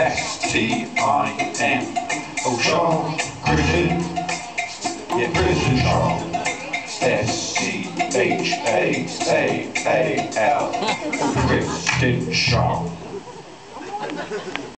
S-T-I-N. Oh, Sean Christian. Yeah, Christian Sean. S-C-H-A-A-A-L. Christian Sean.